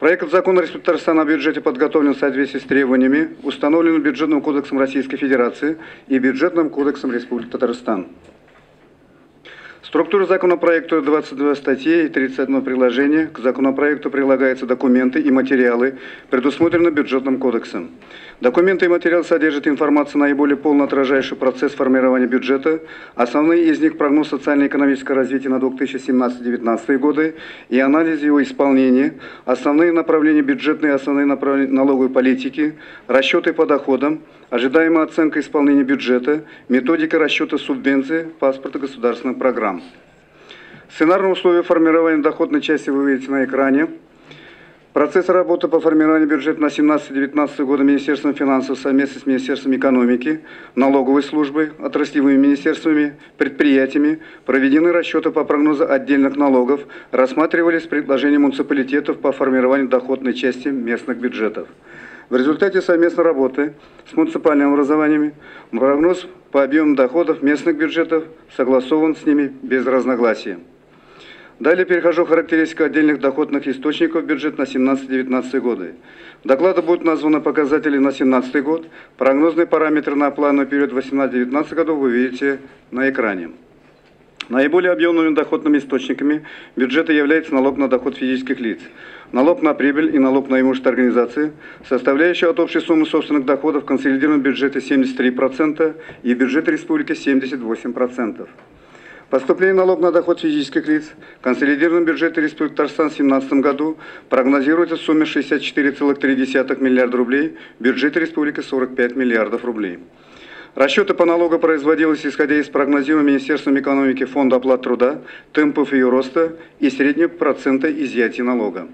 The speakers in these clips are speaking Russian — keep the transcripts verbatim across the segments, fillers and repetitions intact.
Проект закона Республики Татарстан о бюджете подготовлен в соответствии с требованиями, установленными Бюджетным кодексом Российской Федерации и Бюджетным кодексом Республики Татарстан. Структура законопроекта: двадцать две статьи и тридцать одно приложение. К законопроекту прилагаются документы и материалы, предусмотренные Бюджетным кодексом. Документы и материалы содержат информацию, наиболее полно отражающую процесс формирования бюджета. Основные из них: прогноз социально-экономического развития на две тысячи семнадцатый — две тысячи девятнадцатый годы и анализ его исполнения, основные направления бюджетной и основные направления налоговой политики, расчеты по доходам, ожидаемая оценка исполнения бюджета, методика расчета субвенций, паспорта государственных программ. Сценарные условия формирования доходной части вы видите на экране. Процесс работы по формированию бюджета на две тысячи семнадцатый — две тысячи девятнадцатый годы Министерством финансов совместно с Министерством экономики, налоговой службой, отраслевыми министерствами, предприятиями, проведены расчеты по прогнозу отдельных налогов, рассматривались предложения муниципалитетов по формированию доходной части местных бюджетов. В результате совместной работы с муниципальными образованиями прогноз по объему доходов местных бюджетов согласован с ними без разногласий. Далее перехожу к характеристике отдельных доходных источников бюджета на две тысячи семнадцатый — две тысячи девятнадцатый годы. В докладе будут названы показатели на две тысячи семнадцатый год. Прогнозные параметры на плановый период две тысячи восемнадцатый — две тысячи девятнадцатый году вы видите на экране. Наиболее объемными доходными источниками бюджета является налог на доход физических лиц, налог на прибыль и налог на имущество организации, составляющие от общей суммы собственных доходов в консолидированном бюджете семьдесят три процента и в бюджете республики семьдесят восемь процентов. Поступление налога на доход физических лиц в консолидированном бюджете Республики Татарстан в две тысячи семнадцатом году прогнозируется в сумме шестьдесят четыре целых три десятых миллиарда рублей, в бюджете республики сорок пять миллиардов рублей. Расчеты по налогу производились исходя из прогнозируемого Министерством экономики Фонда оплаты труда, темпов ее роста и среднего процента изъятия налога.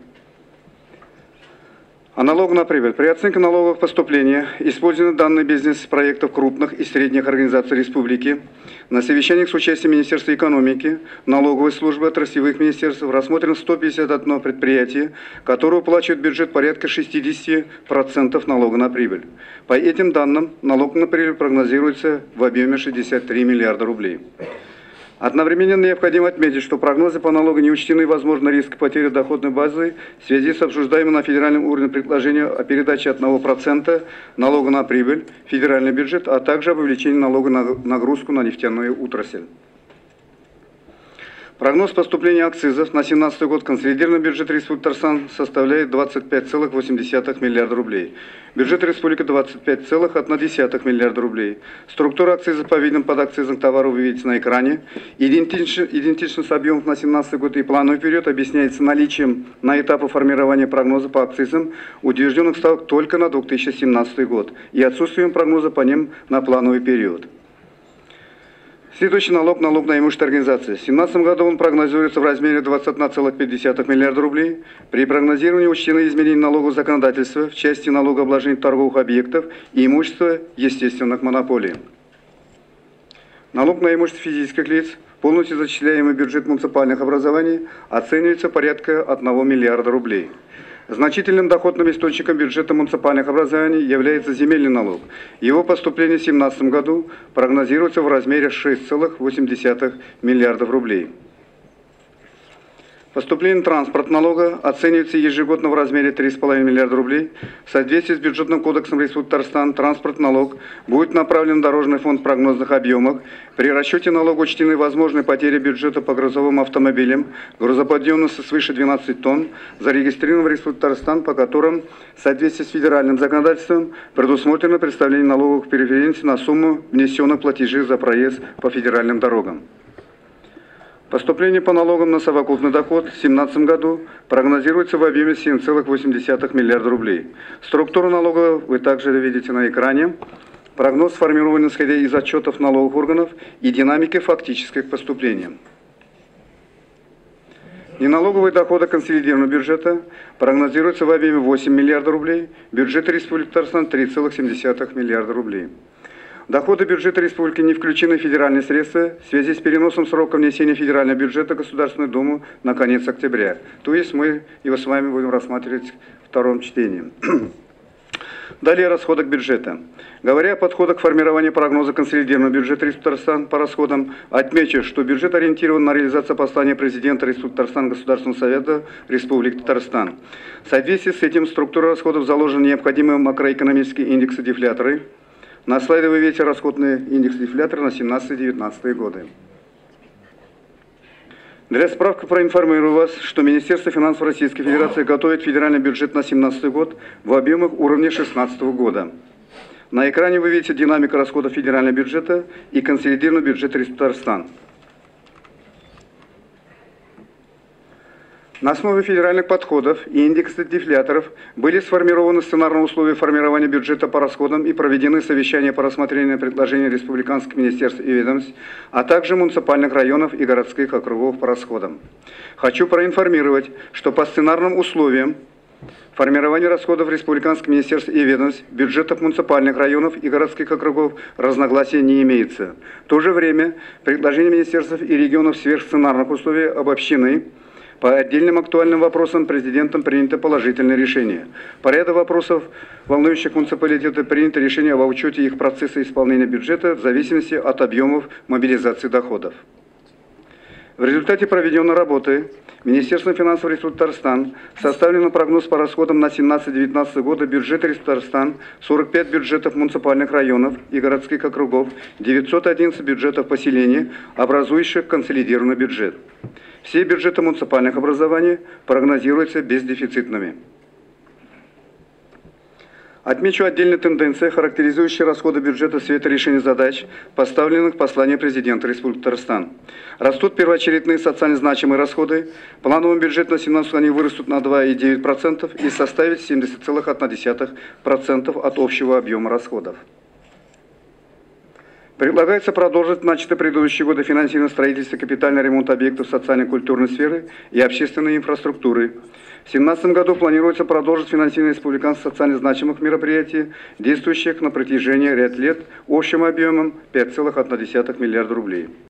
А налог на прибыль. При оценке налоговых поступлений использованы данные бизнес-проектов крупных и средних организаций республики. На совещаниях с участием Министерства экономики, налоговой службы, отраслевых министерств рассмотрено сто пятьдесят одно предприятие, которое уплачивает в бюджет порядка шестидесяти процентов налога на прибыль. По этим данным, налог на прибыль прогнозируется в объеме шестьдесят три миллиарда рублей. Одновременно необходимо отметить, что прогнозы по налогу не учтены возможный риск потери доходной базы в связи с обсуждаемым на федеральном уровне предложением о передаче одного процента налога на прибыль в федеральный бюджет, а также об увеличении налога на нагрузку на нефтяную отрасль. Прогноз поступления акцизов на две тысячи семнадцатый год консолидированный бюджет Республики Татарстан составляет двадцать пять целых восемь десятых миллиарда рублей. Бюджет республики двадцать пять целых одна десятая миллиарда рублей. Структура акцизов по видам подакцизных товаров вы видите на экране. Идентично, идентичность объемов на две тысячи семнадцатый год и плановый период объясняется наличием на этапе формирования прогноза по акцизам утвержденных ставок только на две тысячи семнадцатый год и отсутствием прогноза по ним на плановый период. Следующий налог – налог на имущество организации. В две тысячи семнадцатом году он прогнозируется в размере двадцать одна целая пять десятых миллиарда рублей. При прогнозировании учтены изменения налогового законодательства в части налогообложения торговых объектов и имущества естественных монополий. Налог на имущество физических лиц, полностью зачисляемый в бюджет муниципальных образований, оценивается порядка одного миллиарда рублей. Значительным доходным источником бюджета муниципальных образований является земельный налог. Его поступление в две тысячи семнадцатом году прогнозируется в размере шести целых восьми десятых миллиардов рублей. Поступление транспортного налога оценивается ежегодно в размере три целых пять десятых миллиарда рублей. В соответствии с Бюджетным кодексом Республики Татарстан транспортный налог будет направлен в Дорожный фонд в прогнозных объемах. При расчете налога учтены возможные потери бюджета по грузовым автомобилям грузоподъемностью свыше двенадцати тонн, зарегистрированным в Республике Татарстан, по которым в соответствии с федеральным законодательством предусмотрено представление налоговых преференций на сумму внесенных платежей за проезд по федеральным дорогам. Поступление по налогам на совокупный доход в две тысячи семнадцатом году прогнозируется в объеме семь целых восемь десятых миллиарда рублей. Структуру налога вы также видите на экране. Прогноз сформирован исходя из отчетов налоговых органов и динамики фактических поступлений. Неналоговые доходы консолидированного бюджета прогнозируются в объеме восемь миллиардов рублей, бюджет Республики Татарстан три целых семь десятых миллиарда рублей. Доходы бюджета республики не включены в федеральные средства в связи с переносом срока внесения федерального бюджета в Государственную Думу на конец октября. То есть мы его с вами будем рассматривать в втором чтении. Далее о расходах бюджета. Говоря о подходах к формированию прогноза консолидированного бюджета Республики Татарстан по расходам, отмечу, что бюджет ориентирован на реализацию послания президента Республики Татарстан Государственного Совета Республики Татарстан. В соответствии с этим структура расходов заложена необходимые макроэкономические индексы-дефляторы. На слайде вы видите расходные индекс-дефляторы на семнадцатый-девятнадцатый годы. Для справки проинформирую вас, что Министерство финансов Российской Федерации готовит федеральный бюджет на две тысячи семнадцатый год в объемах уровня две тысячи шестнадцатого года. На экране вы видите динамику расходов федерального бюджета и консолидированного бюджета Республики Татарстан. На основе федеральных подходов и индексов дефляторов были сформированы сценарные условия формирования бюджета по расходам и проведены совещания по рассмотрению предложений республиканских министерств и ведомств, а также муниципальных районов и городских округов по расходам. Хочу проинформировать, что по сценарным условиям формирования расходов республиканских министерств и ведомств, бюджетов муниципальных районов и городских округов разногласий не имеется. В то же время предложения министерств и регионов сверхсценарных условий обобщены. По отдельным актуальным вопросам президентом принято положительное решение. По ряду вопросов, волнующих муниципалитеты, принято решение об учете их процесса исполнения бюджета в зависимости от объемов мобилизации доходов. В результате проведенной работы Министерством финансов Республики Татарстан составлен прогноз по расходам на семнадцатый-девятнадцатый годы бюджета Республики Татарстан, сорок пять бюджетов муниципальных районов и городских округов, девятьсот одиннадцать бюджетов поселений, образующих консолидированный бюджет. Все бюджеты муниципальных образований прогнозируются бездефицитными. Отмечу отдельные тенденции, характеризующие расходы бюджета в свете решения задач, поставленных в послании президента Республики Татарстан. Растут первоочередные социально значимые расходы. Плановый бюджет на две тысячи семнадцатый год они вырастут на два целых девять десятых процента и составят семьдесят целых одна десятая процента от общего объема расходов. Предлагается продолжить начатое предыдущие годы финансирование строительства и капитальный ремонт объектов социально-культурной сферы и общественной инфраструктуры. В две тысячи семнадцатом году планируется продолжить финансирование республиканских социально значимых мероприятий, действующих на протяжении ряда лет общим объемом пять целых одна десятая миллиарда рублей.